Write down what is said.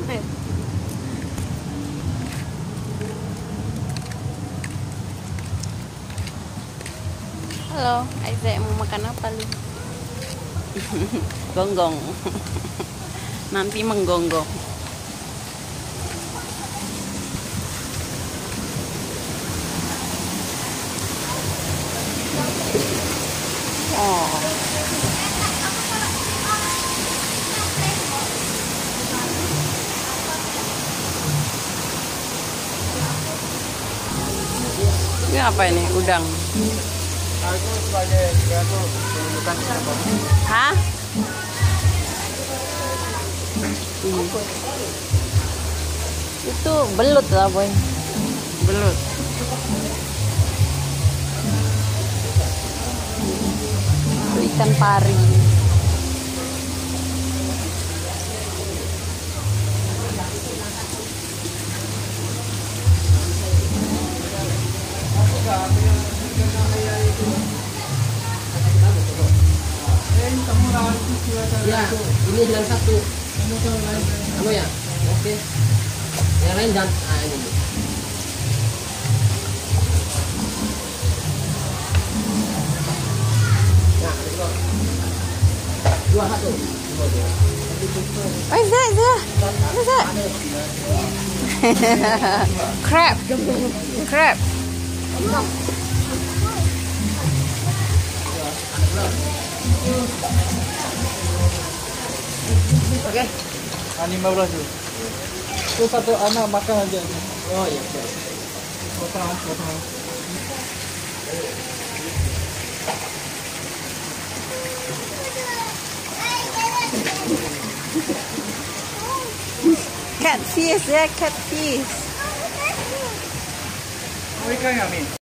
Halo, Aiza mau makan apa lu? Gonggong. Nanti menggonggong. Oh. Ini apa ini? Udang. Aku sebagai bukan siapa. Hah? Itu belut lah, boy. Belut. Itu ikan pari. Ya, ini dengan satu. Kamu ya? Oke. Yang lain dan ini. Nah, dua satu. Aiza. Crab. Oke. 15 tuh. Itu satu anak makan aja. Oh iya. Potong. Catfish ya, catfish. Mau ikan nggak, Mi?